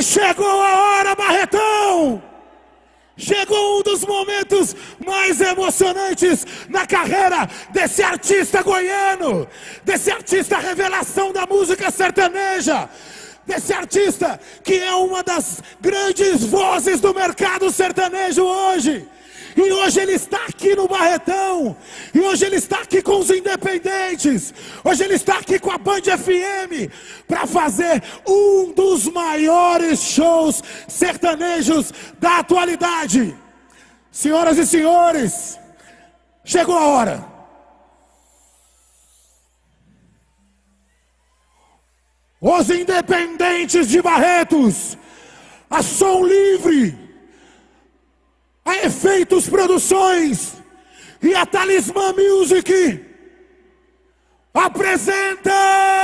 Chegou a hora, Barretão! Chegou um dos momentos mais emocionantes na carreira desse artista goiano, desse artista revelação da música sertaneja, desse artista que é uma das grandes vozes do mercado sertanejo hoje. E hoje ele está aqui no Barretão, e hoje ele está aqui com os independentes, hoje ele está aqui com a Band FM, para fazer um dos maiores shows sertanejos da atualidade. Senhoras e senhores, chegou a hora. Os independentes de Barretos, a Som Livre, a Efeitos Produções e a Talismã Music apresentam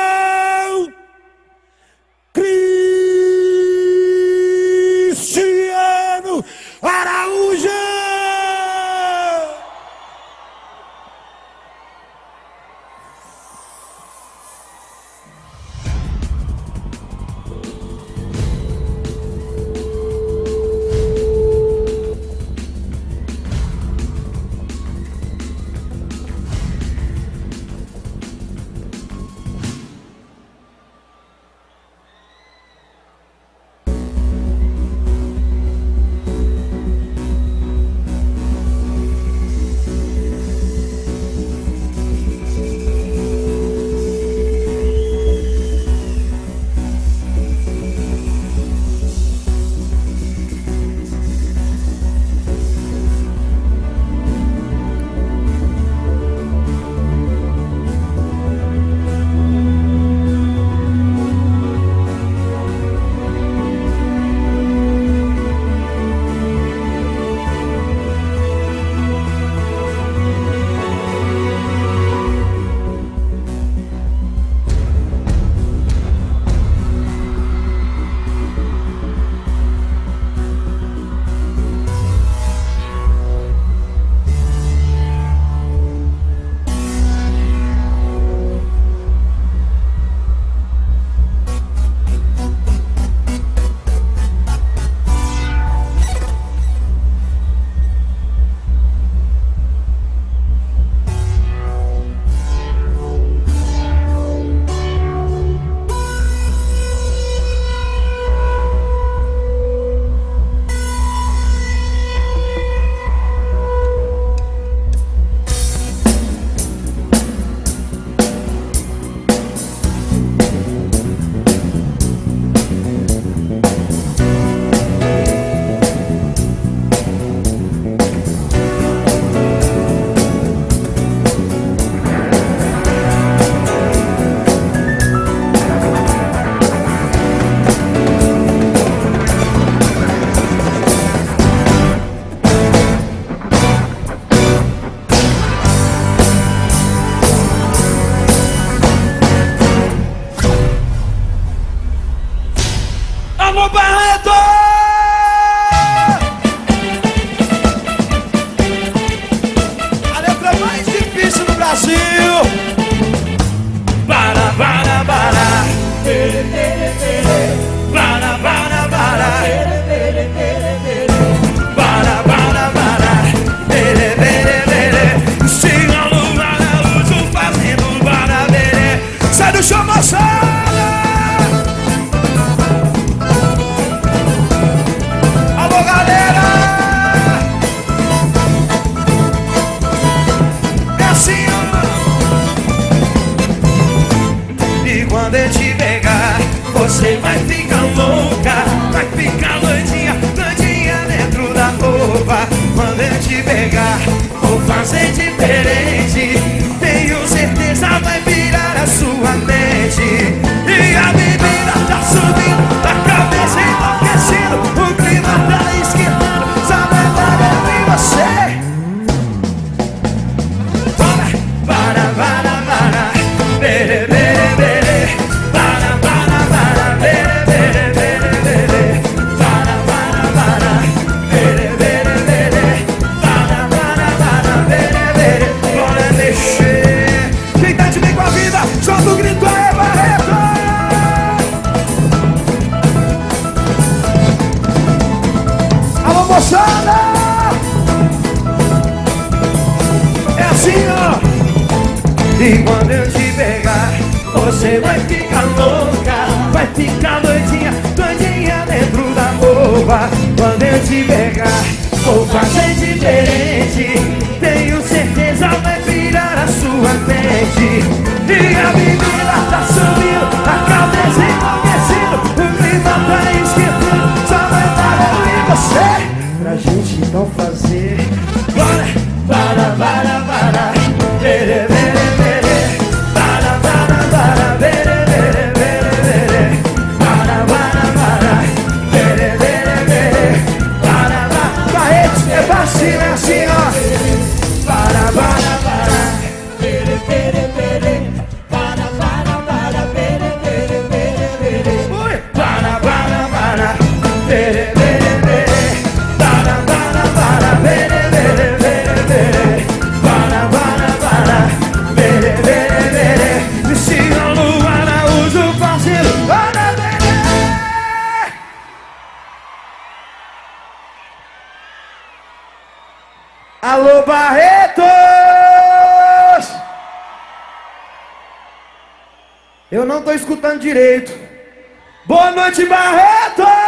Cristiano Araújo. moçada! É assim, ó. E quando eu te pegar, você vai ficar louca, vai ficar doidinha, doidinha dentro da boca. Quando eu te pegar, vou fazer diferente. Tenho certeza vai virar a sua mente. E a menina tá subindo, a cabeça enlouquecendo, o clima tá esquentando, só vai dar eu e você pra gente então fazer. Bora, para, para, para, bere, bere, bere, para, para, para, bere, bere, bere, bere, para, para, para, bere, bere, bere, para, para, Barretos, é vacina, é assim, ó. Para, para, para, bere, bere, bere, para, para, para, bere, bere, bere, bere, para, para, para, bere, bere, bere, para, para, para, bere, bere, bere, bere, para, para, para, bere, bere, bere, Vestido no Araújo, parceiro, para, bere. Alô, Barretos! Eu não tô escutando direito. Boa noite, Barretos!